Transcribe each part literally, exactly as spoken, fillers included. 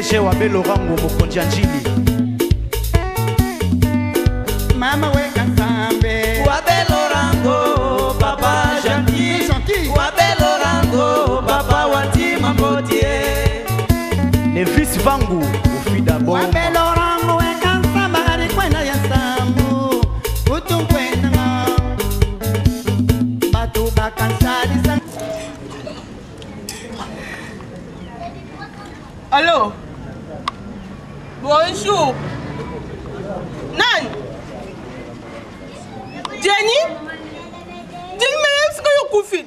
G wa Belorango mokonzi ya njili. Mama weka sambe wa Belorango papa gentil wa Belorango papa watima mbotie Les fils Vangu Ofida Bomba wa Belorango weka samari kwenda ya sambu utu kwenda batu bakansari sang. Allô? Bonjour. Nan? Jenny? Jenny, mais est-ce que vous coufez?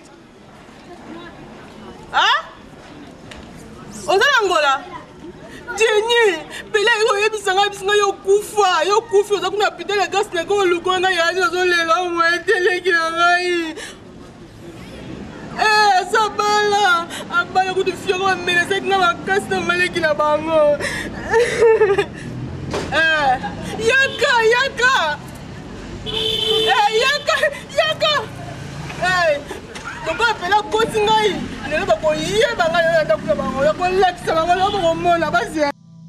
Hein? Vous êtes en Angola? Jenny, Pela, vous avez besoin de vous couper. Vous coupez, vous avez besoin de la gaz, vous avez besoin de la gaz. Eh, ça bala, abala coup de fiero mais c'est que na casse na maleki na bango. Eh, yaka yaka. Eh, yaka yaka. Eh, donc appela kosi ngai. Ne ba ko yeba ngai na ndakula bango. Ya ko lekisa bango na ba ko mona basi.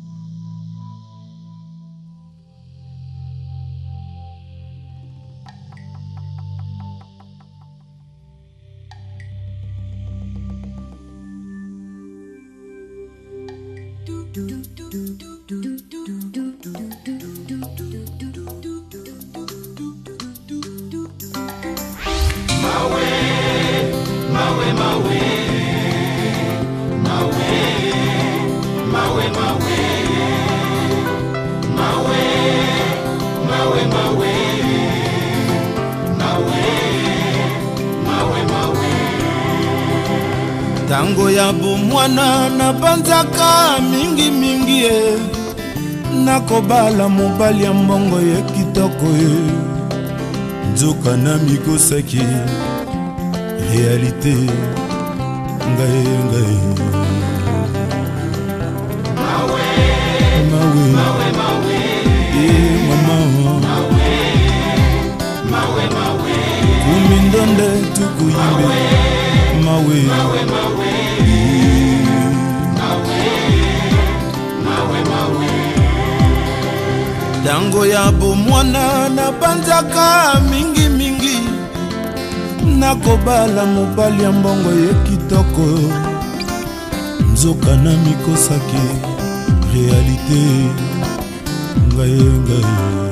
Tango ya bomwana na banzaka mingi mingi e nakobala mobali ya mbongo ye kitoko e nzoka na mikosaki réalité ngaye ngaye mawe mawe mawe mawe e mama mawe mawe mawe kumindonde tukuyimbe mawe mawe mawe mawe mawe dango ya bomwana na banzaka mingi mingi nakobala mobali ya mbongo ye kitoko nzoka na mikosaki réalité ngaye ngaye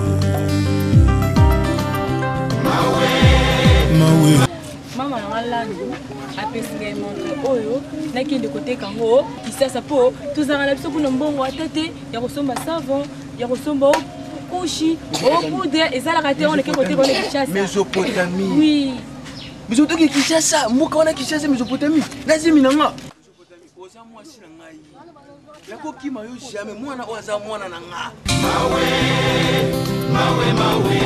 mawe mawe mama na ngalando apesi ngai montre oyo nakende koteka ngo kisasa po tozanga na biso kuna mbongo ata te ya kosomba savon ya kosomba kushi opoudre ezalaka te on eke koteka ona Kinshasa Mésopotamie. oui Mésopotamie Kinshasa mboka wana Kinshasa Mésopotamie nazimi nanga Mésopotamie oza mwasi na ngai nakokima yo jamais mwana oyo aza mwana na nga mawe mawe mawe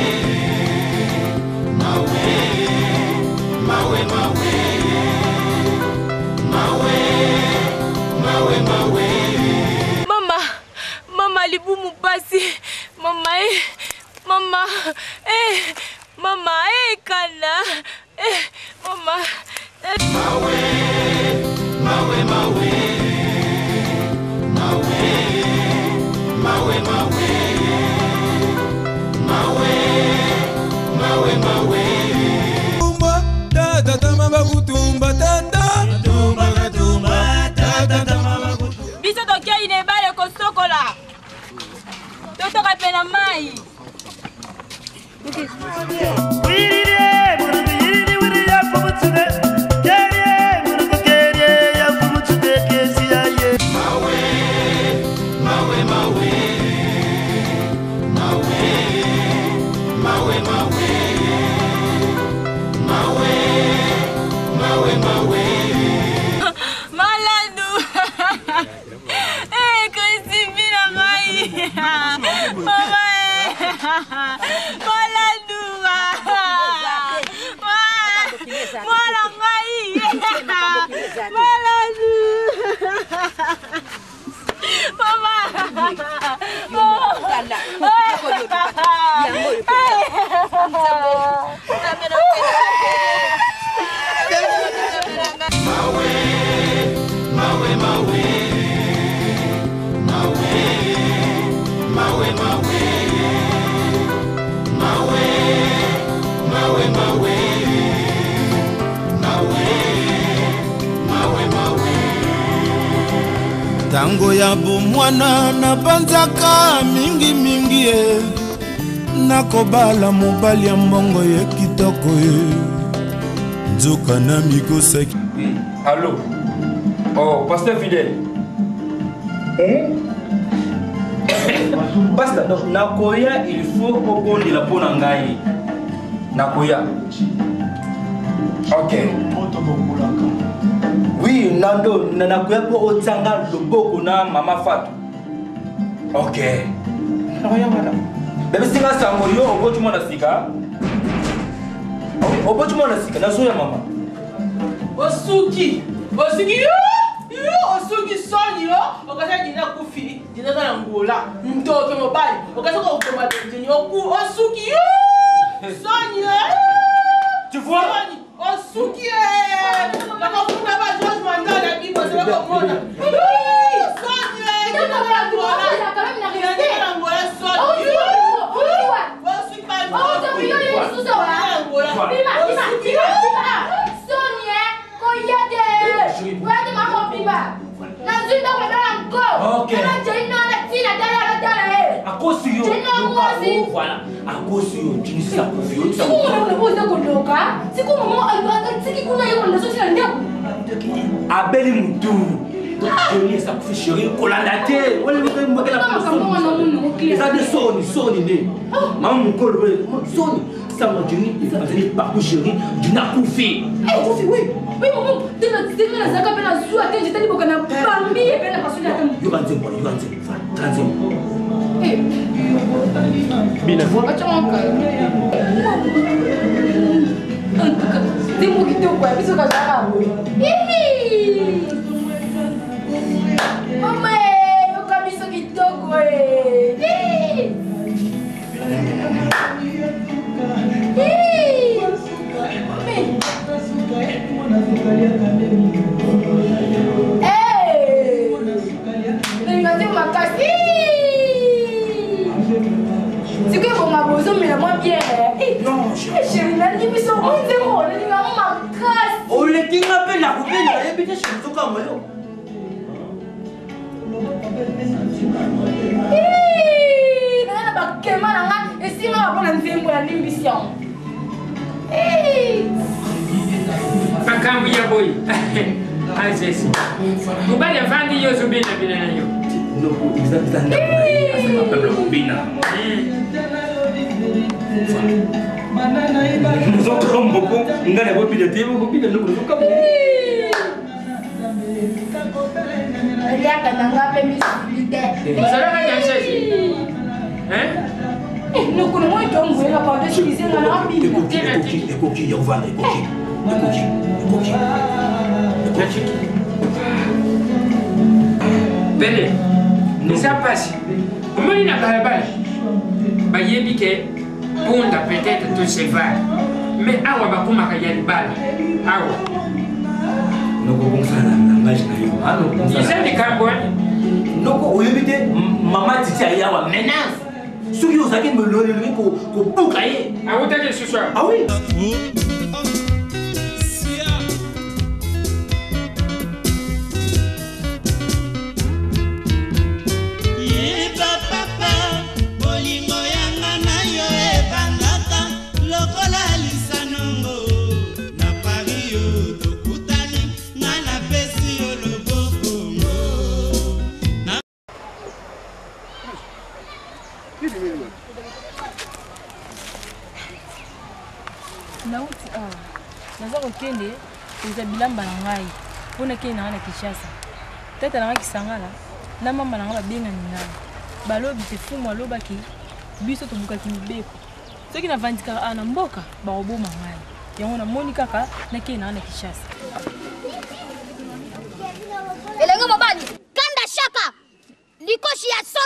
mawe mawe mawe mawe mawe mawe mama mama libumu pasi mama eh mama eh mama eh kana eh mama eh. mawe mawe mawe mawe mawe mawe mawe mawe mawe tata mama kutumba tata tumba kutumba tata mama kutumba biso tokia ine bale ko sokola toto ka pena mai mawe mawe Tango ya bomwana na banzaka mingi mingi e nakobala mobali ya mbongo ye kitoko e nzoka na mikosaki. Allô? Oh, pasteur fidèle. Hein? Pasteur, donc nakoya il faut qu'on la pona ngai. Nakoya. OK. Oui, Nando, nakoya po otsanga loboko na mama Fatou. OK. Nakoya madame. Bébé singa sango yo obotu mona sika. Oui, obotu mona sika na soya mama. Osuki, Osuki yo, yo Osuki soni yo, okasa dina kufi, dina kana ngola, mtoto mobile, okasa ko koma dini oku Osuki yo, soni yo. Tu vois? Osuki eh, kama kuna ba George Mandela bibo sema ko mona. Soni eh, dina kana ngola, dina kana ngola soni yo. Osuki ba, Osuki yo ni susa wa. Bima, bima, bima, bima. Regarde maman Biba. Nazunda kwa dala encore. OK. Na jina na tina dala dala. Akosi yo. Voilà. Akosi yo, tu ne sais pas confier. Siku mwana unaweza kuondoka. Siku mama alipanga siki kuna yeye na sisi ndio. Abeli mtu. Je ne sais pas chérie kolanda te. Wale mko mbaka la personne. Ça de soni, soni ne. Maman mkolo soni. Ça m'a dit il fallait pas que chérie, tu n'as pas fait. Eh, tu fais oui. Oui, maman, tu n'as tu n'as zaka pena zua te j'étais libre kana bambi et pena parce que yo banze moi, yo banze. Transi. Eh. Bina. Acha onka. Demo kitoko kwa biso ka zaka. Hihi. Mama, yo kabisa kitoko eh. Hihi. Hihi. Hey! Regardez ma casse. C'est que vous m'avez besoin, mais la moins bien. Non, chérie, la limite, ils sont bons, c'est bon. La limite, ma casse. Oh, les qui m'appellent la coupée, la répété chez nous, comme moi. Hihi! Nana ba kema nanga, et si ma ba na nzembo la limite. Hihi! Makambu ya boy. Ah, c'est ça. Vous allez vendre yo zubina bina yo. Non, exactement. Ça m'appelle le bina. Nous sommes beaucoup. On a beaucoup de temps, beaucoup de nous sommes comme. Il y a quand on a fait visibilité. Vous allez regarder ça. Hein? Nous connaissons donc vous la part de ce qu'ils ont dans la Bible. Les coquilles, les coquilles, les coquilles. Les coquilles, les coquilles. Les coquilles. Bene, ne ça passe. Comment il n'a pas la balle? Bah, il y a que Ponda peut-être tout se va. Mais awa ba kuma kaya ni balle. Awa. Noko konsana na ngaj na yo. Ano konsana. Isa ni kambo. Noko oyebite mama titi ayawa menace. Soki ozaki me lole le ko ko bukaye. Ah, vous t'avez ce soir. Ah oui. Nauti ah. Naza kokende eza bilamba na ngai. Pona ke na na Kinshasa. Tata na kisangala na mama na nga benga ni ngai. Balobi te fumu alobaki biso to buka kimibeko. Soki na vandika ana mboka ba oboma ngai. Yango na moni kaka na ke na na Kinshasa. Elengo mobali kanda shaka likoshi ya son.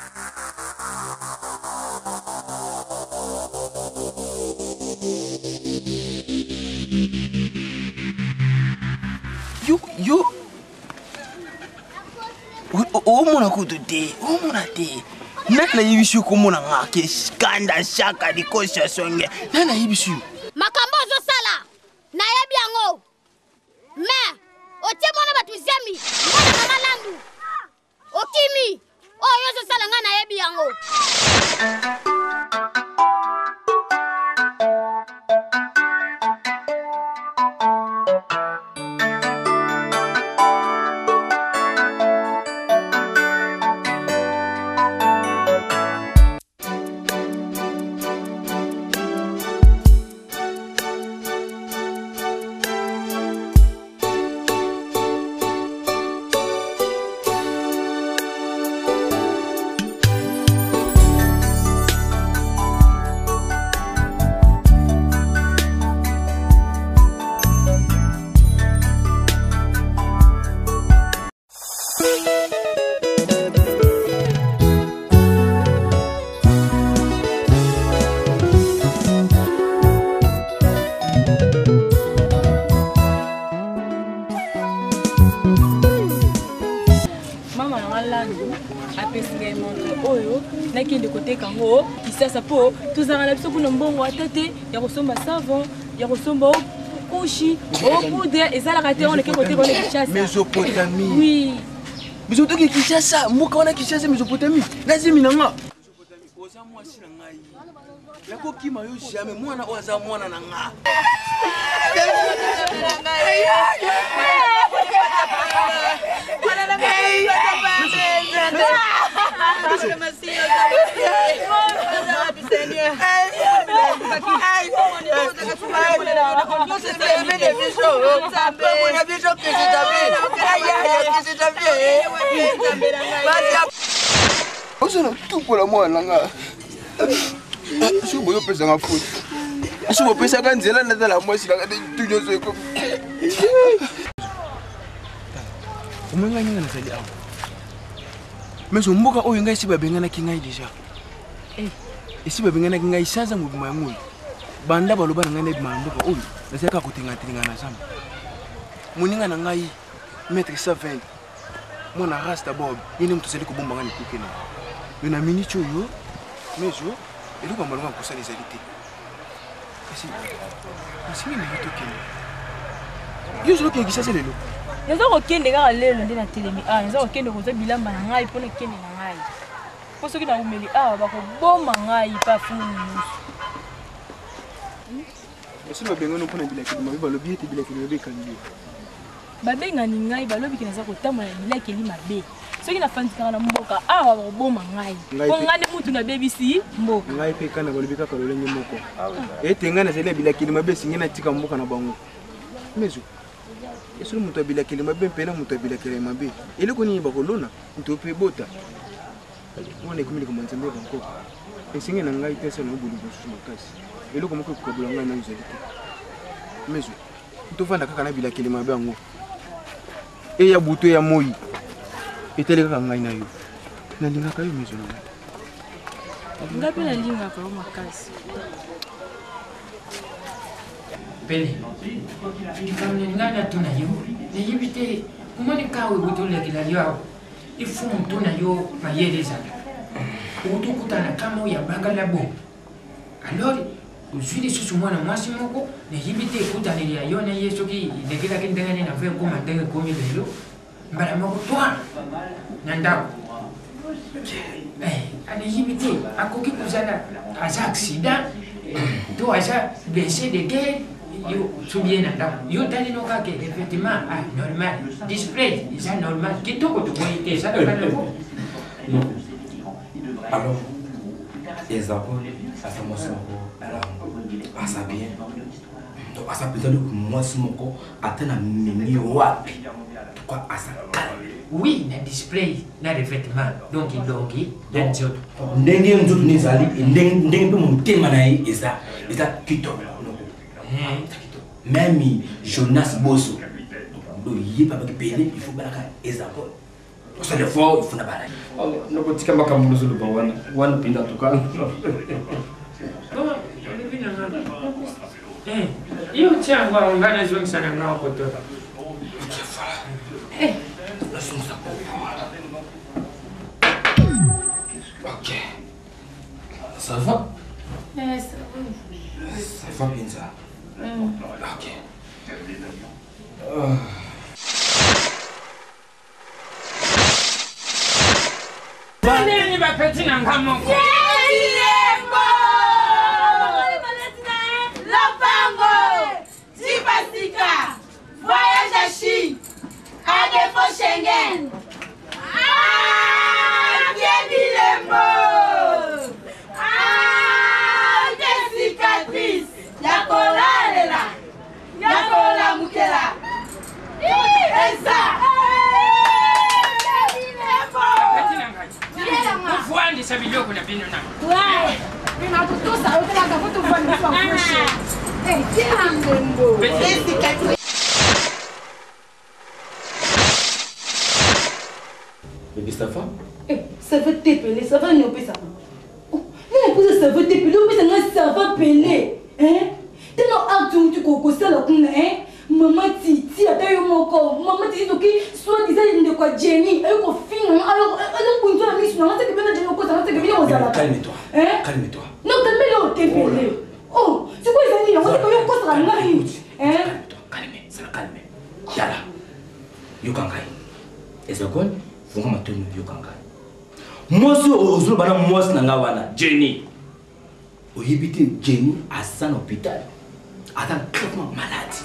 Yo, yo. Oh, mon a coup de thé. Oh, mon a thé. Nana yibishu komona ngake skanda shaka likosha songe. Nana yibishu. Makambo zo sala. Na yebi yango. Me, otie mwana batuzemi. Mwana na malandu. Okimi. Oh, yo zo sala nga na yebi yango. nakende koteka ngo kisasa po tuzanga na biso kuna mbongo atate ya kosomba savon ya kosomba kushi o poudre ezalaka te on ke koteka on Kinshasa Mésopotamie. Oui. Bisotoki Kinshasa, muka wana Kinshasa Mésopotamie. Lazimi nanga. Oza mwasi na ngai. Yako kima yo jamais mwana oza mwana na nga. Tout la moi là. Je suis pesa nga foot. Je suis pesa nga nzela na la moi si la tout nyoso ko. Umenga nyinga na sali awo. Meso mboka oyo ngai siba bengana kingai deja. Eh, isiba bengana kingai sanza mu bima yangu. Banda baloba na ngai na mboka oyo. Naseka ko tinga tinga na samba. Muninga na ngai maître cent vingt. Mona rasta bob. Yini mtu sali ko bomba ngani kukena. Yona minicho yo. Meso et donc, on va pousser les alités. Merci. Merci, mais il est ok. Je suis ça, c'est le lot. Nous avons aucun dégât à l'air de la télé. Ah, nous avons aucun de bilan manangai pour ne ken nangai. Pour ceux qui n'ont pas ah, bah, bon mangai, pas fou. Si nous avons un peu de bilan, nous avons le billet de bilan qui nous est candidat. Babé nganingai, balobi qui nous a coûté mon bilan qui est mabé. Ce qui n'a pas fait de mboka ah bon mangai on ngane mutu na baby si mboka ngai pe kana balobika ka lolengi moko e tenga na zele bilakili mabe singena tika mboka na bango mezo eso mutu bilakili mabe pena mutu bilakili mabe ile koni ba kolona mutu pe bota on est comme comme nzembe banko e singena ngai pesa no bulu busu makasi ile ko moko ko bulanga na nzeli mezo mutu fanda kaka na bilakili mabe ngo e ya buto ya moi etele ka ngai na yo na linga ka yo mezo na ngai ngapi na linga ka makasi pele kamne ngana tuna yo ne yibite kumoni kawe butole kila yo ifu mtu na yo mayeleza utukutana kama ya bagala bo alors uswidi susu mwana mwasi moko ne yibite kutana ya yo na yeso ki dekila kindengane na ve ko mandenge ko mi lelo mbara moko toi nandao eh ani yibite akoki kuzana asa accident to asa blessé de guerre yo soubier nandao yo tali no ka ke effectivement ah normal display c'est normal kitoko to koite ça pas non alors les apôtres ça fait moi ça ça bien donc ça peut être que moi ce moko atteindre mimi wapi quoi à ça oui na display na revêtement donc donc dans autres ndenge nzoto nizali ndenge ndenge mutema na ye eza eza kitoko eh même Jonas Bosso do yipa ba kipele il faut balaka ezako ça le faut il faut na bala no botika mbaka muluzo lo bawana wana pinda tukana bon eh yo changwa ungana zoni sana ngao kotoka eh ok Ça va? Eh, ça va. Ça va bien ça. Mm. Ok. Euh... Nani ba petit na ngamo? Yembo! Lopango! Tipasika! Voyage à Chine! À défaut Schengen! Ah! Bienvenue! Ah! Des cicatrices! Yakola Lela! Yakola Mukela! Et ça! Fuandi sa biloko na bino na. Ouais. Ina kutosa yote na kafutu fuandi kwa kushe. Eh, tina mbo. Besi kati. Bébé Stafa? Eh, ça va t'épeler, ça va nyoper ça. Oh, non, pour ça ça va t'épeler, mais ça va peler. Hein? T'es non actu tu koko ça là qu'on hein? Maman Titi a eu mon corps. Maman Titi donc soit disait de quoi Jenny, elle ko fin alors alors pour toi la mission, on sait que bien Jenny ko ça, on sait que bien on ça. Calme-toi. Hein? Calme-toi. Non, calme-le au t'épeler. Oh, c'est quoi ça dit? On sait que bien ko ça là. Hein? Calme-toi, calme, ça calme. Yala. Yokangai. Est-ce que vous m'attendez Yokangai? Moi si ozulu bana moi nanga wana Jenny. Oyibite Jenny à san hôpital. Attends, traitement malade.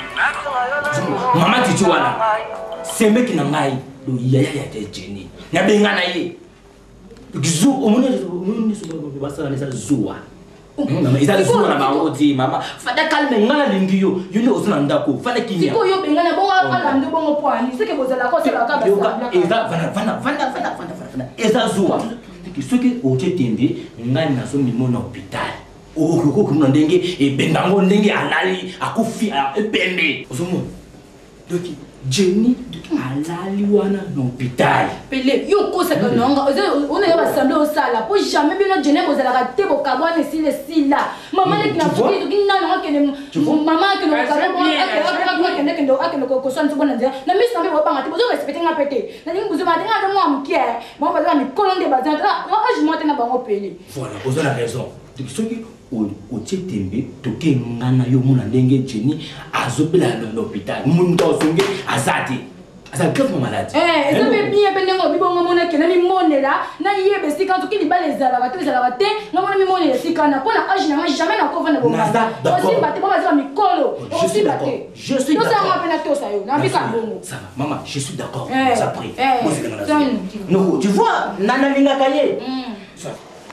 Maman Titi wana. C'est mec na ngai do yaya ya Jenny. Na benga na ye. Gizu omune omune so ba basala nesa zuwa. Mama isa zuwa na baodi mama. Fada calme ngala lingiyo. Yule osuna ndako. Fada kinya. Siko yo benga na bongo ala ndo bongo poani. C'est que bozala ko c'est la ka basa. Eza vana vana vana vana vana vana. Eza zuwa. Ce que oche tende ngani na so mimo na hôpital. Oh, koko kuna ndenge e bendango ndenge alali akufi epende. Osomo. Doki Jenny doki alali wana na hôpital. Pele yo ko sa kanonga. On est ba samble au sala. Pour jamais bien Jenny bozala ka te bo kabwane si le sila. Maman ne kina fuki doki nana ke maman ke no kabwa akela ke ne ke ndo akela ko ko santu bona ndia. Na misi sambe bo banga te bozo respecter nga pete. Na ningi bozo ba tenga ndo mo amkie. Mo ba za mi kolonde ba za. Ah, je monte na bango pele. Voilà, vous avez raison. Donc ce qui au Tchetembe, toke ngana yo muna ndenge Jenny azobela l'hôpital. Munto songe azati. Asa grave maladie. Eh, ça fait bien pendengo bibongo mona ke na mi monela na yebe sika to ki li balezala ba to ezala ba te na mona mi monela sika na pona age na jamais na ko vana bomba. Aussi ba te ba za mikolo. Aussi ba te. Je suis d'accord. To sa ngapena to sa yo. Na bika bongo. Ça va, maman, je suis d'accord. Eh, Ça prie. eh, Moi c'est dans la ça, Non, tu vois, nana linga kaye. Ça.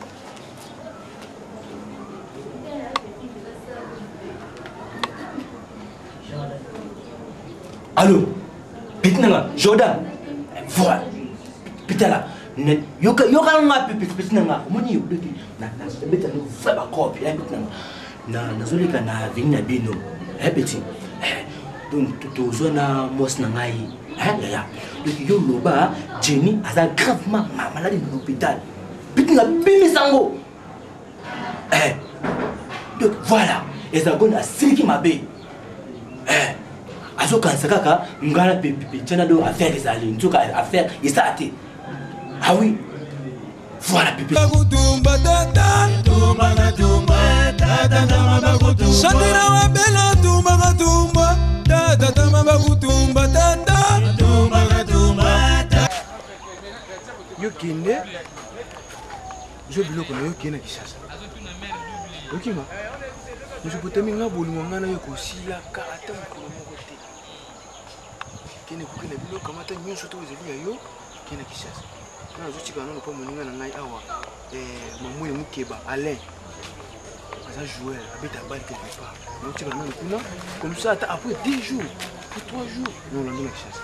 Allô, Pitnanga, Jordan. Voilà. Pitala. Yoka yoka nga Pitnanga. Moni yo beti. Na na beta no fa ba copy ya Pitnanga. Na nazoleka na vina bino. Eh beti. Eh donc to zo na mos na ngai. Eh ya. Donc yo loba Jenny aza gravement malade dans l'hôpital. Pitnanga bimi sango. Eh. Donc voilà. Et ça gonne a siliki mabe. Eh. Azo kansa kaka ngala pepe tena do affaire ezali ntuka affaire isate. Ah oui. Voilà pepe. Bakutumba tata tumba tumba tata tama bakutumba. Shandira wa bela tumba tumba tata tama bakutumba tata tumba tumba. Yo kinde. Je bloque le yo kinde Kishasa. Okima. Je peux te minga bolingo ngana yo kosila ka ata mukolo moko te. Kene kukina bilo kamata nyonso to ezeli ya yo kene Kishasa. Na zo tika nano pa moninga na ngai awa eh mamwe mukeba Alain. Aza joueur abeta balle quelque part. Na tika nano kuna comme ça après deux jours, après trois jours, non la ndina Kishasa.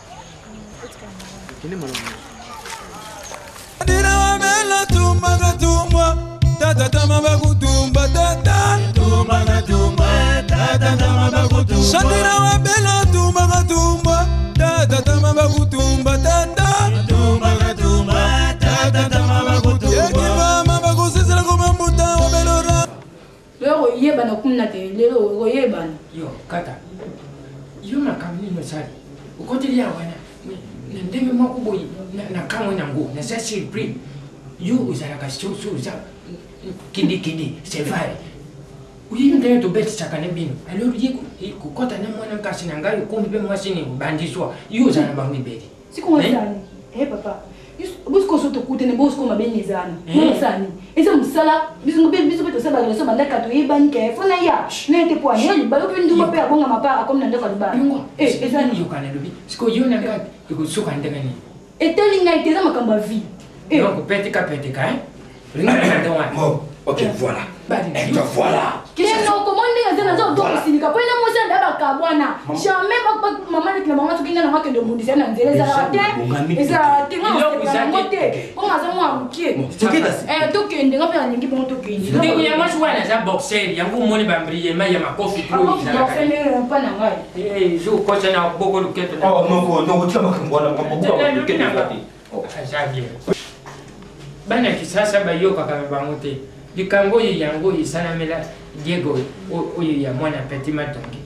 Kene malamu. Dira wa bela tumba tumba tata tama bakutumba tata tumba tumba tata tama bakutumba. Shandira wa bela tumba tumba tata tama bakutumba tata tumba tumba tata tama bakutumba. Yeki mama bakusisira kuma muta wa belora. Lero yeba na kumna te lero yeba. Yo kata. Yo makamini no sali. Ukotili ya wana. Na ndenge mako boyi na kama na ngo na sasa surprise. yo ozalaka soso oza kidikidi c'est vrai oyebi ndenge tobetisaka na bino alors ye kokɔta na mwana nkasi na ngai okomi mpe mwasi ni bandi swa yo oza na bango ibeli sikomazani e papa busikoso tokutene bosikoma benezana mosani eza mosala biso mpe tosalaka nyonso bandaka toyebani ke fona ya nete po ani libala mpe ndungo mpe abonga mapa akomi na ndeko libala ezani yokana lobi siko yo na ngai ekosoka ndenge nini etali ngai te eza makambo ya vie donc peteka peteka hein ok voilà et toi voilà keno comment ndenge zana zo donc sinika po ina mosi anda bakabwana jamais pas maman avec la maman tukinga na ngake de mundisa na nzela za rate eza te ngana mote ko ngaza mo amukie eh to kende ngape na nyingi bon to kende ndenge ya macho wana za boxer yango moni bambriye ma ya makofi pro za la fene pa na ngai eh jo ko sana boko luketo oh non ko non tia makambwana maboko luketo ngati oh ajabi bana kisasa bayoka kama bango te likambo oyo yango esalamela diego oyo ya mwana petit matongi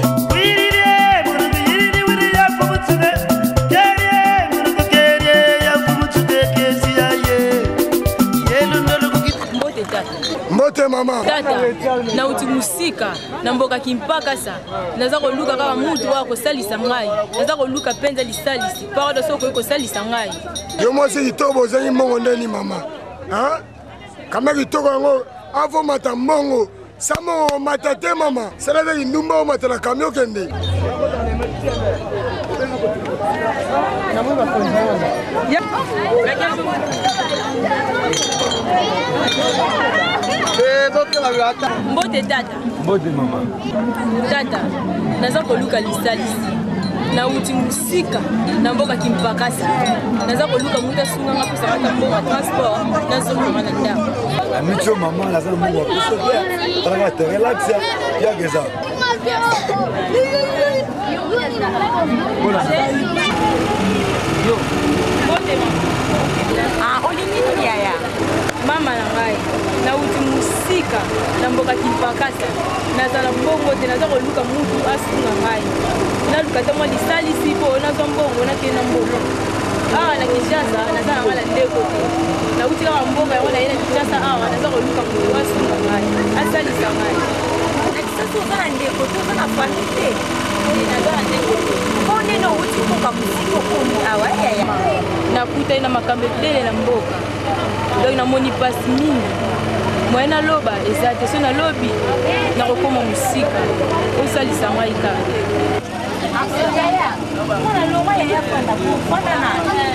mbote mama tata nauti musika na mboka kimpakasa naza koluka kaka mutu wa kosalisa ngai naza koluka mpenza lisalisi parodo soko ekosalisa ngai yo mwasi kitoko bozangi mbongo ndeni mama kama kitoko yango avomata mbongo samo mata te mama salave kindumba omata na kamio kende mbote tata mbote mama tata naza koluka lisalisi nauti musika na mboka kimpakasa naza koluka mutu asunganga mpesakata mbongo transport nazomanga na ndako amicho mama naza na mbongo apeso te talaka te relax yageza olingi nini yaya mama na ngai nauti musika na mboka kimpakasa nazala mbongo te naza koluka mutu asunga ngai naluka te mwa lisalisi mpo nazwa mbongo nakenda mbongo awa na kinshasa naza na ngai na ndeko te nauti kaka mbongo yango naye na kinshasa awa naza koluka mutu asunga ngai asalisa ngai na kinshasa oza na ndeko te oza na fami te naza na ndeko te mpo nini outi mboka mosika okomi awa yaya nakutani na makambo ebele na mboka donc namoni mpasi mingi moye naloba eza te so nalobi nakokoma mosika osalisa ngai kaka mwana longwa yaya fanda kofanda na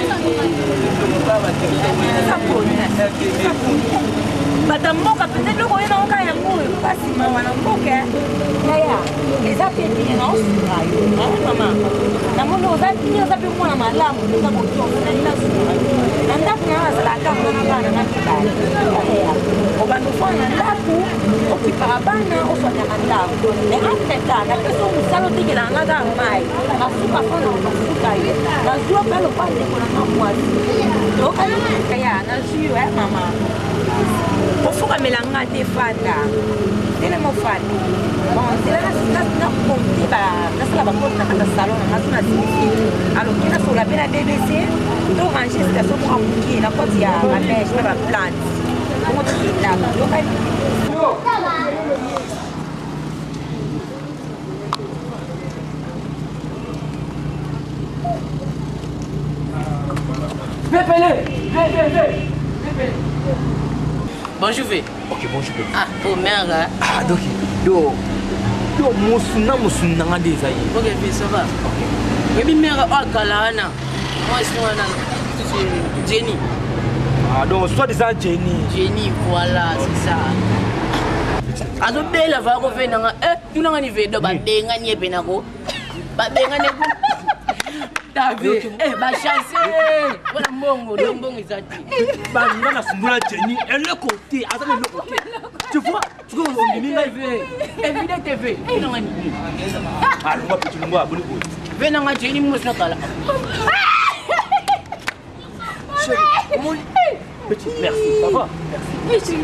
bata mboka peut-être loko oyena oka yango mpasi mama na mboka yaya eza pe bine na osura yo mama namoni oza bine oza mpe mwana malamu oza kotongonani na sura na ndako na azalaka mwana bana na mibale obanda ofana na ndako okipaka bana oswanyaka ndako e entreta napeso mosala otekelaka nga kaka mai nasuka fana nasuka ye nazwa mpe lopa ndeko na nga mwasi okaya nazwi yo mama ofukamela nga te fanda tele mofanda bon nzela nakomti nasala bakoti na kata salon na ngaso na simisi aloki nasola mpe na bbc to range station moka mokie na koti ya balege na baplante ongo tokendaka yokani Pépélé, pépélé, pépélé. Bonjour V. Ok, bonjour. Ah, oh merde. Ah, donc, yo, yo, musuna musuna nga des aïe. Ok, V, ça va. Ok. Et puis mère, oh galana. Moi, c'est moi là. Jenny. Ah, donc soit des Jenny. Jenny, voilà, c'est ça. Azo bela va ko fe nanga eh tu nanga ni vedo ba denga ni epena ko. Ba denga ne ko. David, eh ba chance. Wala mbongo, mbongo izati. Ba ngana sungula Jenny, elle le côté, attends le côté. Tu vois, tu vois on dit là V. Évidemment T V. Eh nanga ni. Ah, ngwa petit ngwa boli boli. Ve nanga Jenny mo sna kala. Chérie, petit, merci, ça va? Merci.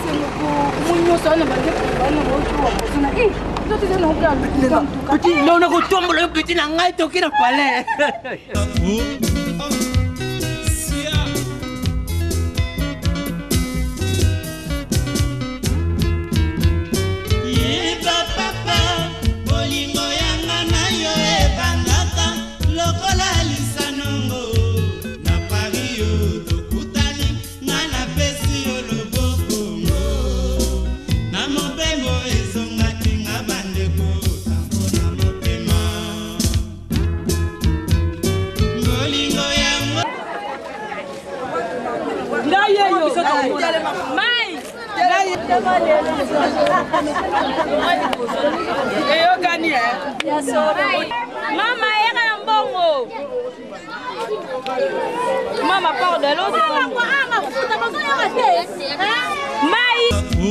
Petit, là on a retombé le petit dans la tête qui n'a pas l'air. Mai. Mama, yaka na mbongo. Mama, pardon, l'autre. Mai.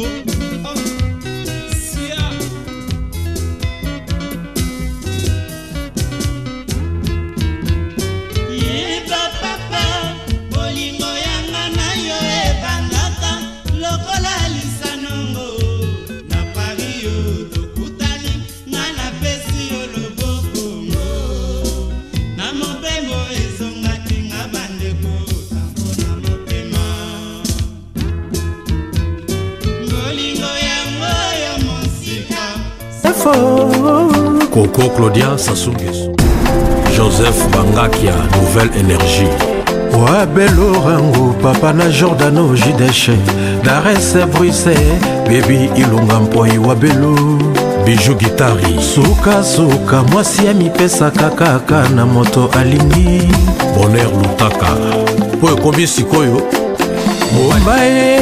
Coco Claudia Sassou-Nguesso, Joseph Bangakia, Nouvelle Énergie. Ouais, Belorango, Papa na Jordano, Jideche, Darès Bruxelles, Baby Ilunga Mpoi Wabelo, Bijou Guitari, Suka Suka, Mwasi ya mipesa kakaka na moto alingi, Bonheur Lutaka, Po Kobi Sikoyo, Bomba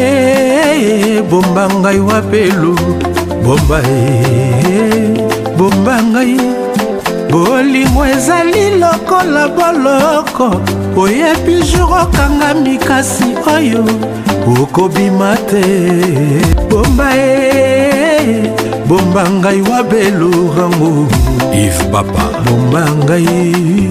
e, Bomba Ngai Wabelo, Bomba e, Bomba Ngai, Bolingo ezali lokola boloko, oyebi jour okangami kasi oyo okobima te. Bomba e, Bomba Ngai Wabelorango, Yves Papa, Bomba Ngai,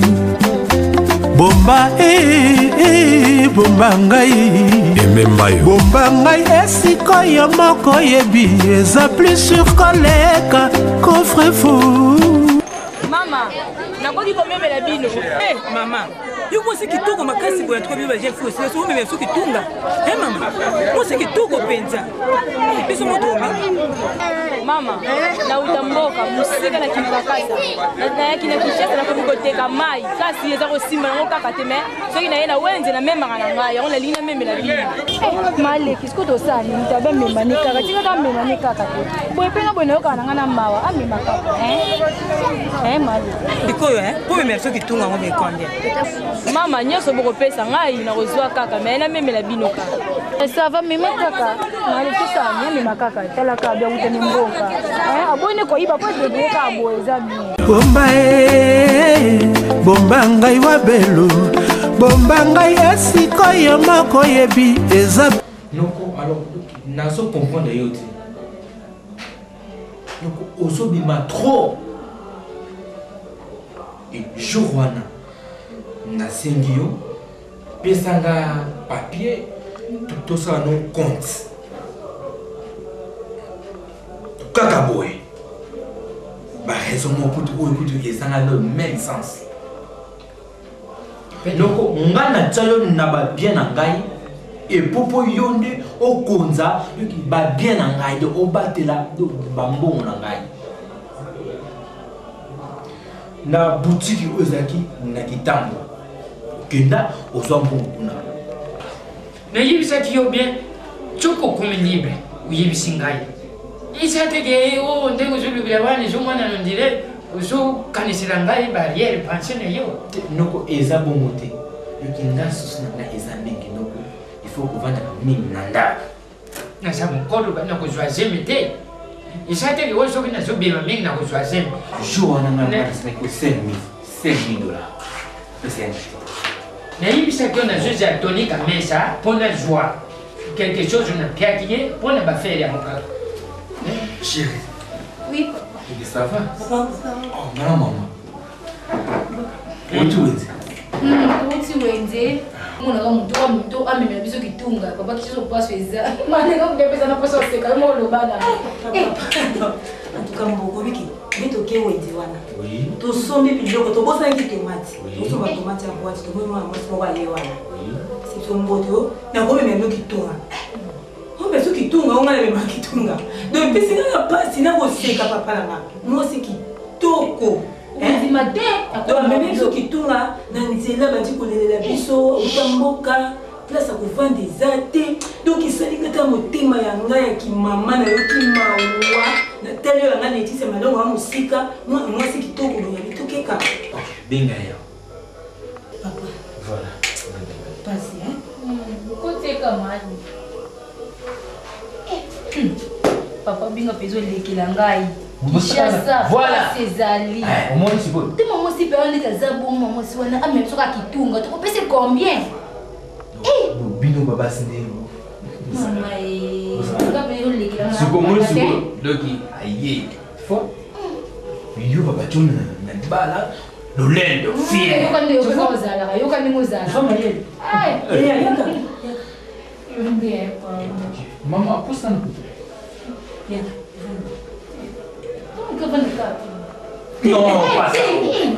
Bomba e, e Bomba Ngai, Emembayo, Bomba Ngai esikoyo moko yebi eza plus sur koleka coffre fou. Mama, nakodi komemela bino. Eh mama, yuko si kitoko makasi boya tuko biba je fusi so umeme so kitunga. Eh mama, mo si kitoko penza. Biso moto Mama, na utamboka musika na kimpakasa. Na na yaki na kishasa na komikoteka mai. Kasi yeza ko simba ngo kaka teme. Soki na yena wenze na mema kana ngai, yango na lina memela bino. Male kisko to sani mtaba mema ni kaka tika kama mema ni kaka. Boy pena boy na kana ngana mawa ami makaka. Eh? Eh male. Bikoyo eh, po meme so kitunga ngo bekonde. Mama nyoso boko pesa ngai na kozwa kaka, mais na memela bino kaka. Ça va mema kaka. Male kisa nyami makaka. Tala ka bia uteni mbongo. Eh abone ko iba po de ka boeza mi. Bomba e, Bomba Ngai Wabelo, Bomba Ngai esikoyo moko yebi eza. Noko alors nazo comprendre yote. Noko osobima trop. Et jour wana na sengio pesanga papier tout ça no compte. Kaka boy. Bah raison mon pour tout écoute que ça a le même sens. Donc ngana tsayo na ba bien ngai et popo yonde o konza ba bien ngai de o batela do bambon na ngai. Na boutique ozaki na kitambo. Kenda ozambo kuna. Na yibisa kiyo bien choko comme libre ou yibisi ngai. Isa tege o ndengo zulu bilawani zo mwana ndire zo kanisira ngai barrière pension yo. Noko eza bongote. Yokinga susna na eza mingi noko. Il faut que vanda mingi nanda. Na sabu kodo ba na ko joaze mete. Isa tege o zo kina zo bema mingi na ko joaze. Jo wana na c'est que cinq mille dollars. C'est na yibisa kiyo na zo za tonika mesa pona joie. Quelque chose na piakiye pona ba faire ya mokaka. Chérie. Oui. Ça va? Oh, maman, maman. Où tu es? Où tu es? Mwana kama mtu kama mtu amemea biso kitunga baba kisho paso eza mwana kama ndepesa na paso seka mo lobana eh antuka mboko biki bito ke wende wana oui to sombi biloko to bosa ngi tomate to ba tomate ya boîte to mo mo mo ba le wana si to mboto na ko memea kitunga o beso kitunga o ngale memea kitunga donc pesi na pasi na ko seka papa na mo si kitoko eh mate donc même biso kitunga na nzela ba tikolela biso utamboka place à vendre des athées donc il s'agit que ta motema ya ngai ya kimama na yo kimawa na tele ya ngani tise malongo wa musika moi moi c'est kitoko no ya bitokeka benga ya papa voilà passe hein côté kamani Papa binga pezo lekela ngai. Kishasa. Voilà. Césali. Au moins c'est bon. Tu maman si pe on est zabo maman si wana a même soka kitunga. Tu peux payer combien? Eh. Bino baba sine. Mama eh. Nga pezo lekela ngai. C'est comment c'est bon. Doki aïe. Fo. Yo baba tuna na bala. Lolendo fier. Yo kande yo ko zala. Yo kande mo zala. Fama yele. Ai. Eh yaka. Yo ndiye pa. Mama pousse un. Viens. Que van de cap. Non, pas ça.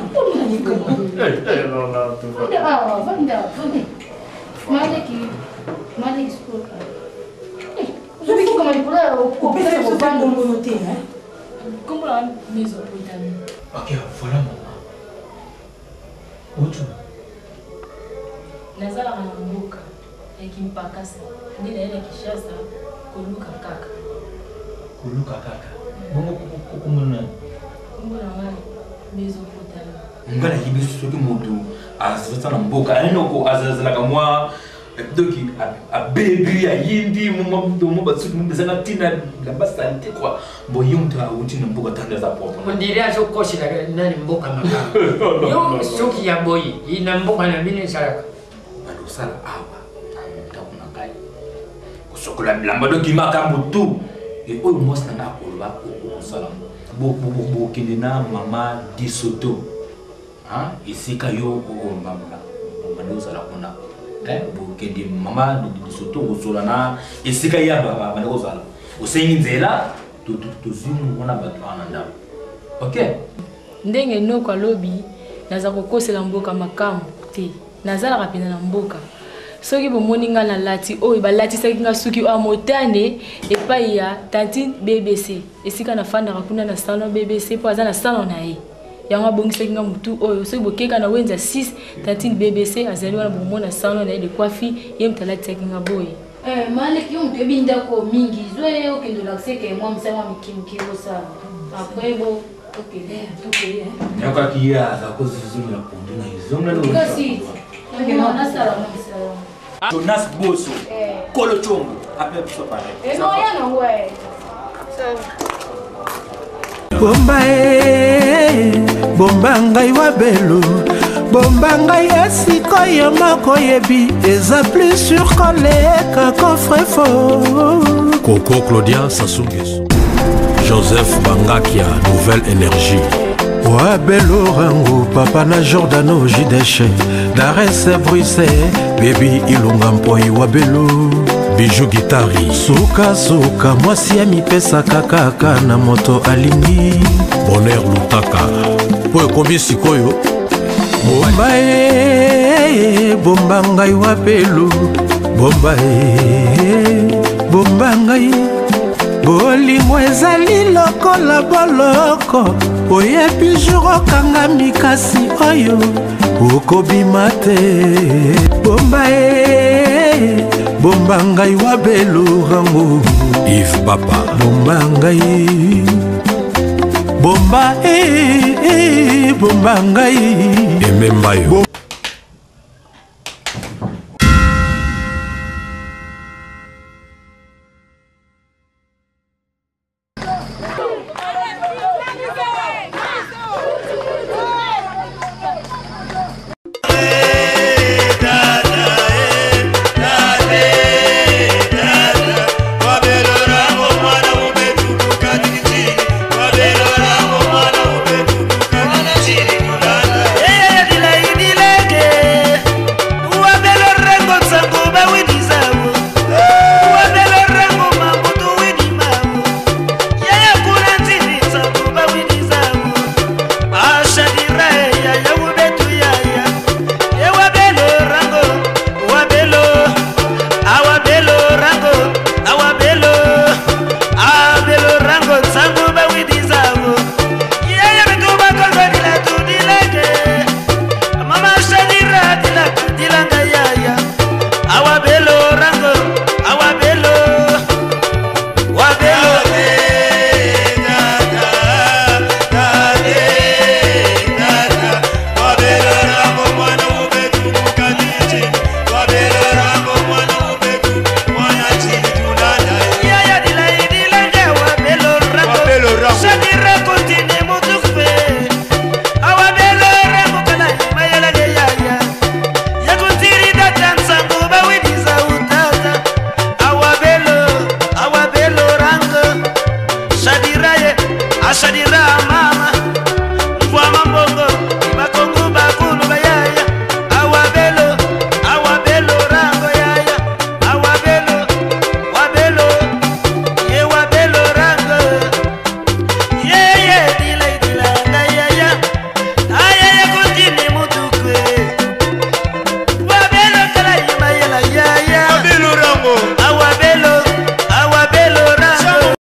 Eh, non, non, tout va. Ah, van de. Mande que, mande que escuta. Você vê como manipular o o peso do banco no tem, né? Como lá mesmo cuidando. Ok, voilà maman. Outro. Nazala na mbuka. Ekimpakasa. Ndine ene kishasa kuluka kaka. Kuluka kaka. Bongo kukumuna. Kumuna ngani mezo kutana. Ngana yibi soki mutu azvata na mboka anoko azazala kamwa doki a baby ya yindi mumma domo batsuki mubezana tina la basante kwa boyumta uti na mboka tanda za popo. Ndiria so koshi la nani mboka maka. Yo soki ya boy ina mboka na bine saraka. Bado sala awa takuna kai. Kusokola bilamba doki makambo tu. Et au moins na ngakoloba ko sala. Bo bo bo kindina mama disoto. Hein? Ici kayo o mama. Mama sala kuna. Eh bo kindi mama disoto usola na ici kaya baba bana ko sala. Useyinzela to to to zimu wana batu ananda. OK? Ndenge noko lobi naza kokosela mboka makamu te. Nazala kapina na mboka. Soki bomoni nga na lati oyo balatisaki nga suki o motane epai ya tantine B B C esika na fandaka kuna na salon B B C po aza na salon na ye yango bongisaki nga mutu oyo soki bokeka na wenza six tantine B B C azali wana bomona salon na ye de coiffe ye mutalatisaki nga boye. Eh maleki yo mutu yebi ndako mingi zoe okende lakiseke mwa msa mwa mikimiki osala après bo okende tukeye Nyakaki ya azakozi zizumi na pondu na izonga lo. kasi non na sala na sala Jonas Boso, Kolo Chongo, appelle ça pareil. Eh non, y'a non, ouais. Bomba e, bomba ngai wa belo, bomba ngai esiko yo moko yebi, eza plus sur koleka coffre fort. Coco Claudia Sassou-Nguesso, Joseph Bangakia, Nouvelle Énergie. Wabelo rango papa na Jordano Jideche Darese Bruise baby ilunga mpoi wabelo Bijou Guitari Suka suka mwasi ya mipesa kakaka na moto alingi Bonheur Lutaka Po combien sikoyo Bomba e bomba ngai wabelo Bomba e bomba ngai Bolingo ezali lokola boloko oyebi jour okangami kasi oyo okobima te bomba e bomba ngai wa belurango Yves Papa bomba ngai bomba e bomba ngai Emembayo